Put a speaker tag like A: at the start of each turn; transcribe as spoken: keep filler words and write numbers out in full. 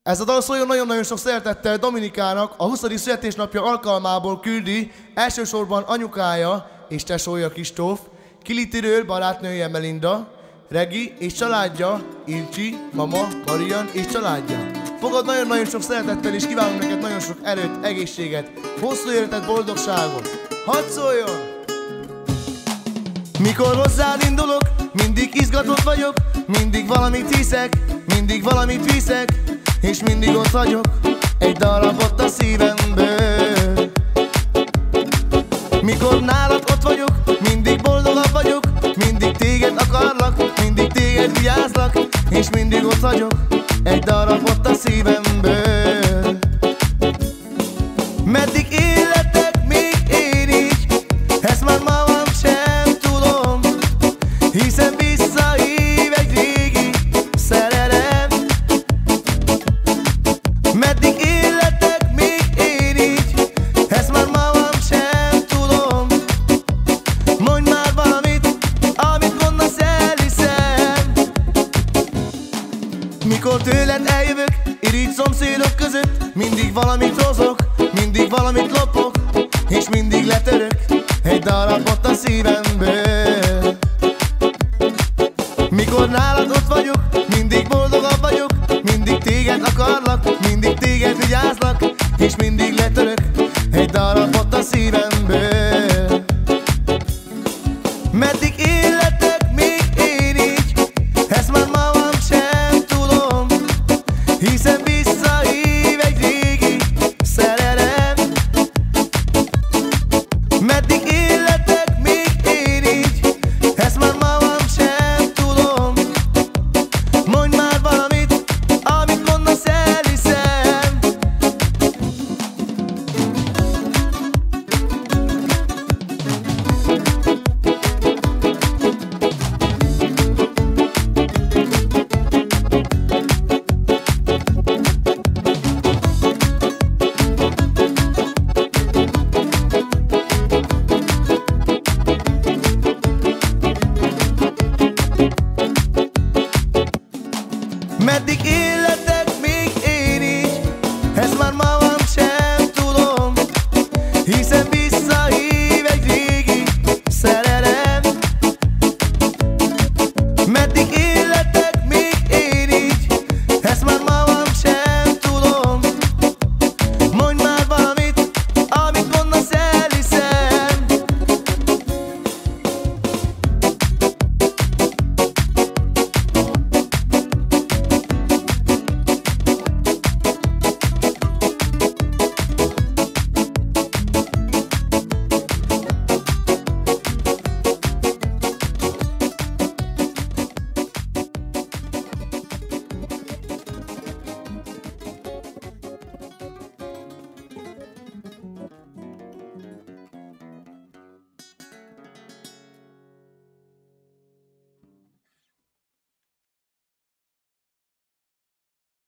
A: Ez a dal szóljon nagyon-nagyon sok szeretettel Dominikának, a huszadik születésnapja alkalmából küldi elsősorban anyukája és tesója Kristóf, Kilitiről barátnője Melinda, Regi és családja, Ilcsi, mama, Marian és családja. Fogad nagyon-nagyon sok szeretettel és kívánunk neked nagyon sok erőt, egészséget, hosszú életet, boldogságot. Hadd szóljon! Mikor hozzád indulok, mindig izgatott vagyok, mindig valamit hiszek, mindig valamit viszek, és mindig ott vagyok, egy darab ott a szívemből. Mikor nálad ott vagyok, mindig boldogabb vagyok, mindig téged akarlak, mindig téged vigyázlak, és mindig ott vagyok, egy darab ott a szívemből. Meddig életek még én így, ezt már magam sem tudom, hiszen visszahív egy régi szerelem. Meddig életek még én így, ezt már magam sem tudom, mondj már valamit, amit mondasz, elhiszem. Mikor tőled eljövök, irigy szomszédok között, mindig valamit hozok, mindig valamit lopok, és mindig letörök, egy darab ott a szívemből. Mikor nálad ott vagyok, mindig boldogabb vagyok, mindig téged akarlak, mindig téged vigyázlak, és mindig letörök, egy darab ott a szívemből. Meddig életek még én így, ezt már magam sem tudom, hiszen visszahív egy régi szerelem. Meddig életek még én így, ezt már magam sem tudom, mondj már valamit, amit mondasz, elhiszem. Meddig él